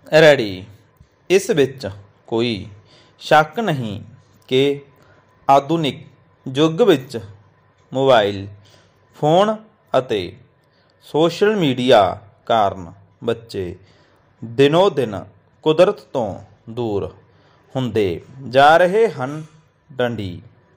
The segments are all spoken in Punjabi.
ਰੈਡੀ। ਇਸ ਵਿੱਚ ਕੋਈ ਸ਼ੱਕ ਨਹੀਂ ਕਿ ਆਧੁਨਿਕ ਯੁੱਗ ਵਿੱਚ ਮੋਬਾਈਲ ਫੋਨ ਅਤੇ ਸੋਸ਼ਲ ਮੀਡੀਆ ਕਾਰਨ ਬੱਚੇ ਦਿਨੋ ਦਿਨ ਕੁਦਰਤ ਤੋਂ ਦੂਰ ਹੁੰਦੇ ਜਾ ਰਹੇ ਹਨ। ਡੰਡੀ।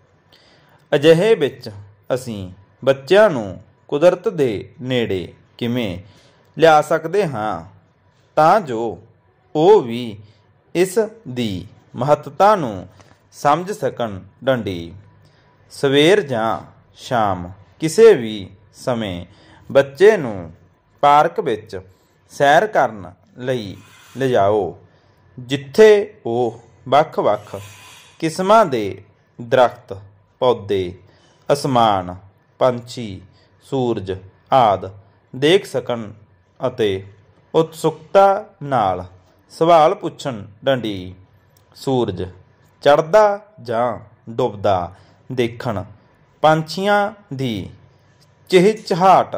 ਅਜਿਹੇ ਵਿੱਚ ਅਸੀਂ ਬੱਚਿਆਂ ਨੂੰ ਕੁਦਰਤ ਦੇ ਨੇੜੇ ਕਿਵੇਂ ਲਿਆ ਸਕਦੇ ਹਾਂ ਤਾਂ ਜੋ ਉਹ ਵੀ ਇਸ ਦੀ ਮਹੱਤਤਾ ਨੂੰ ਸਮਝ ਸਕਣ। ਡੰਡੀ। ਸਵੇਰ ਜਾਂ ਸ਼ਾਮ ਕਿਸੇ ਵੀ ਸਮੇਂ ਬੱਚੇ ਨੂੰ ਪਾਰਕ ਵਿੱਚ ਸੈਰ ਕਰਨ ਲਈ ਲਿਜਾਓ, ਜਿੱਥੇ ਉਹ ਵੱਖ-ਵੱਖ ਕਿਸਮਾਂ ਦੇ ਦਰਖਤ, ਪੌਦੇ, ਅਸਮਾਨ, ਪੰਛੀ, ਸੂਰਜ ਆਦਿ ਦੇਖ ਸਕਣ ਅਤੇ ਉਤਸੁਕਤਾ ਨਾਲ ਸਵਾਲ ਪੁੱਛਣ। ਡੰਡੀ। ਸੂਰਜ ਚੜ੍ਹਦਾ ਜਾਂ ਡੁੱਬਦਾ ਦੇਖਣ, ਪੰਛੀਆਂ ਦੀ ਚਹਿਚਹਾਟ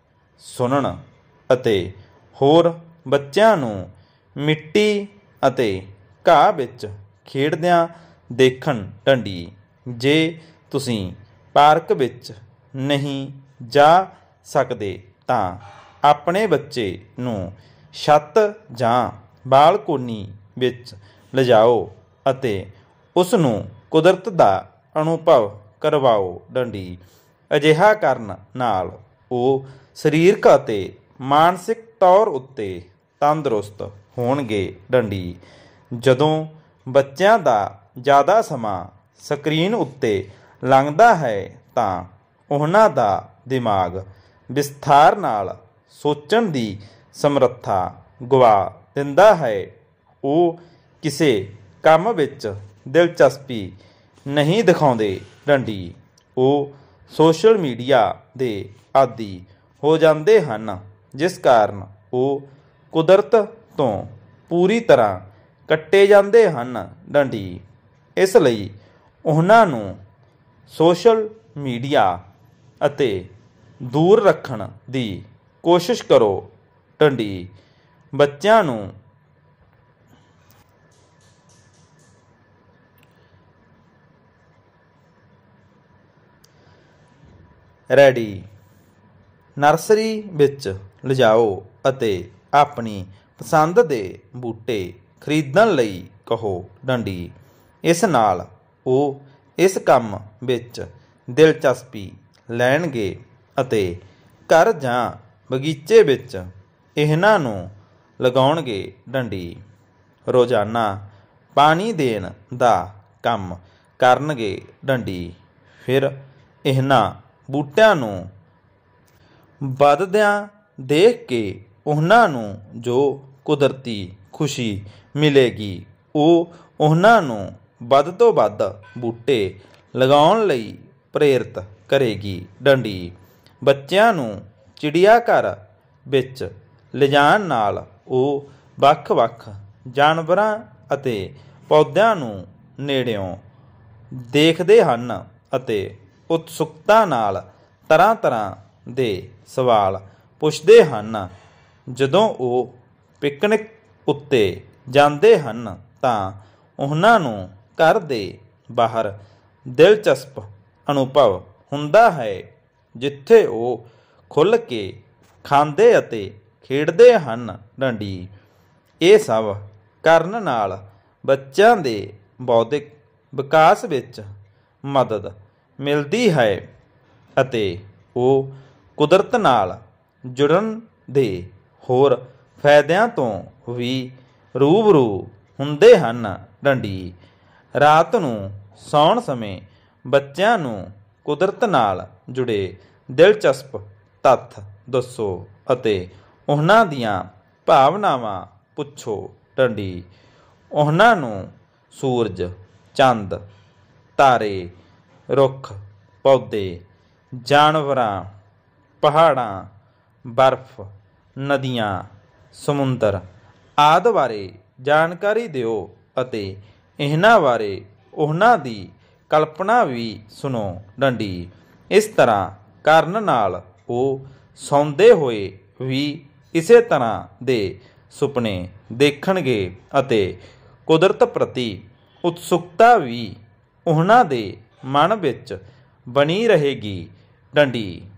ਸੁਣਨ ਅਤੇ ਹੋਰ ਬੱਚਿਆਂ ਨੂੰ ਮਿੱਟੀ ਅਤੇ ਘਾਹ ਵਿੱਚ ਖੇਡਦਿਆਂ ਦੇਖਣ। ਡੰਡੀ। ਜੇ ਤੁਸੀਂ ਪਾਰਕ ਵਿੱਚ ਨਹੀਂ ਜਾ ਸਕਦੇ ਤਾਂ ਆਪਣੇ ਬੱਚੇ ਨੂੰ ਛੱਤ ਜਾਂ ਬਾਲਕੋਨੀ ਵਿੱਚ ਲਿਜਾਓ ਅਤੇ ਉਸ ਨੂੰ ਕੁਦਰਤ ਦਾ ਅਨੁਭਵ ਕਰਵਾਓ। ਡੰਡੀ। ਅਜਿਹਾ ਕਰਨ ਨਾਲ ਉਹ ਸਰੀਰਕ ਅਤੇ ਮਾਨਸਿਕ ਤੌਰ ਉੱਤੇ ਤੰਦਰੁਸਤ ਹੋਣਗੇ। ਡੰਡੀ। ਜਦੋਂ ਬੱਚਿਆਂ ਦਾ ਜ਼ਿਆਦਾ ਸਮਾਂ ਸਕਰੀਨ ਉੱਤੇ ਲੰਘਦਾ ਹੈ ਤਾਂ ਉਹਨਾਂ ਦਾ ਦਿਮਾਗ ਵਿਸਥਾਰ ਨਾਲ ਸੋਚਣ ਦੀ ਸਮਰੱਥਾ ਗੁਆ ਦਿੰਦਾ ਹੈ। ਉਹ ਕਿਸੇ ਕੰਮ ਵਿੱਚ ਦਿਲਚਸਪੀ ਨਹੀਂ ਦਿਖਾਉਂਦੇ। ਡੰਡੀ। ਉਹ ਸੋਸ਼ਲ ਮੀਡੀਆ ਦੇ ਆਦੀ ਹੋ ਜਾਂਦੇ ਹਨ, ਜਿਸ ਕਾਰਨ ਉਹ ਕੁਦਰਤ ਤੋਂ ਪੂਰੀ ਤਰ੍ਹਾਂ ਕੱਟੇ ਜਾਂਦੇ ਹਨ। ਡੰਡੀ। ਇਸ ਲਈ ਉਹਨਾਂ ਨੂੰ ਸੋਸ਼ਲ ਮੀਡੀਆ ਅਤੇ ਦੂਰ ਰੱਖਣ ਦੀ ਕੋਸ਼ਿਸ਼ ਕਰੋ। ਡੰਡੀ। ਬੱਚਿਆਂ ਨੂੰ ਰੈਡੀ। ਨਰਸਰੀ ਵਿੱਚ ਲਿਜਾਓ ਅਤੇ ਆਪਣੀ ਪਸੰਦ ਦੇ ਬੂਟੇ ਖਰੀਦਣ ਲਈ ਕਹੋ। ਡੰਡੀ। ਇਸ ਨਾਲ ਉਹ ਇਸ ਕੰਮ ਵਿੱਚ ਦਿਲਚਸਪੀ ਲੈਣਗੇ ਅਤੇ ਘਰ ਜਾਂ ਬਗੀਚੇ ਵਿੱਚ ਇਹਨਾਂ ਨੂੰ ਲਗਾਉਣਗੇ। ਡੰਡੀ। ਰੋਜ਼ਾਨਾ ਪਾਣੀ ਦੇਣ ਦਾ ਕੰਮ ਕਰਨਗੇ। ਡੰਡੀ। ਫਿਰ ਇਹਨਾਂ ਬੂਟਿਆਂ ਨੂੰ ਵਧਦਿਆਂ ਦੇਖ ਕੇ ਉਹਨਾਂ ਨੂੰ ਜੋ ਕੁਦਰਤੀ ਖੁਸ਼ੀ ਮਿਲੇਗੀ, ਉਹ ਉਹਨਾਂ ਨੂੰ ਵੱਧ ਤੋਂ ਵੱਧ ਬੂਟੇ ਲਗਾਉਣ ਲਈ ਪ੍ਰੇਰਿਤ ਕਰੇਗੀ। ਡੰਡੀ। ਬੱਚਿਆਂ ਨੂੰ ਚਿੜੀਆ ਘਰ ਵਿੱਚ ਲਿਜਾਣ ਨਾਲ ਉਹ ਵੱਖ-ਵੱਖ ਜਾਨਵਰਾਂ ਅਤੇ ਪੌਦਿਆਂ ਨੂੰ ਨੇੜਿਓਂ ਦੇਖਦੇ ਹਨ ਅਤੇ ਉਤਸੁਕਤਾ ਨਾਲ ਤਰ੍ਹਾਂ-ਤਰ੍ਹਾਂ ਦੇ ਸਵਾਲ ਪੁੱਛਦੇ ਹਨ। ਜਦੋਂ ਉਹ ਪਿਕਨਿਕ ਉੱਤੇ ਜਾਂਦੇ ਹਨ ਤਾਂ ਉਹਨਾਂ ਨੂੰ ਘਰ ਦੇ ਬਾਹਰ ਦਿਲਚਸਪ ਅਨੁਭਵ ਹੁੰਦਾ ਹੈ, ਜਿੱਥੇ ਉਹ ਖੁੱਲ੍ਹ ਕੇ ਖਾਂਦੇ ਅਤੇ ਖੇਡਦੇ ਹਨ। ਡੰਡੀ। ਇਹ ਸਭ ਕਰਨ ਨਾਲ ਬੱਚਿਆਂ ਦੇ ਬੌਧਿਕ ਵਿਕਾਸ ਵਿੱਚ ਮਦਦ ਮਿਲਦੀ ਹੈ ਅਤੇ ਉਹ ਕੁਦਰਤ ਨਾਲ ਜੁੜਨ ਦੇ ਹੋਰ ਫਾਇਦਿਆਂ ਤੋਂ ਵੀ ਰੂਬਰੂ ਹੁੰਦੇ ਹਨ। ਡੰਡੀ। ਰਾਤ ਨੂੰ ਸੌਣ ਸਮੇਂ ਬੱਚਿਆਂ ਨੂੰ ਕੁਦਰਤ ਨਾਲ ਜੁੜੇ ਦਿਲਚਸਪ ਤੱਥ ਦੱਸੋ ਅਤੇ ਉਹਨਾਂ ਦੀਆਂ ਭਾਵਨਾਵਾਂ ਪੁੱਛੋ। ਡੰਡੀ। ਉਹਨਾਂ ਨੂੰ ਸੂਰਜ, ਚੰਦ, ਤਾਰੇ, ਰੁੱਖ, ਪੌਦੇ, ਜਾਨਵਰਾਂ, ਪਹਾੜਾਂ, ਬਰਫ਼, ਨਦੀਆਂ, ਸਮੁੰਦਰ ਆਦਿ ਬਾਰੇ ਜਾਣਕਾਰੀ ਦਿਓ ਅਤੇ ਇਹਨਾਂ ਬਾਰੇ ਉਹਨਾਂ ਦੀ ਕਲਪਨਾ ਵੀ ਸੁਣੋ। ਡੰਡੀ। ਇਸ ਤਰ੍ਹਾਂ ਕਰਨ ਨਾਲ ਉਹ ਸੌਂਦੇ ਹੋਏ ਵੀ ਇਸੇ ਤਰ੍ਹਾਂ ਦੇ ਸੁਪਨੇ ਦੇਖਣਗੇ ਅਤੇ ਕੁਦਰਤ ਪ੍ਰਤੀ ਉਤਸੁਕਤਾ ਵੀ ਉਹਨਾਂ ਦੇ ਮਨ ਵਿੱਚ ਬਣੀ ਰਹੇਗੀ। ਡੰਡੀ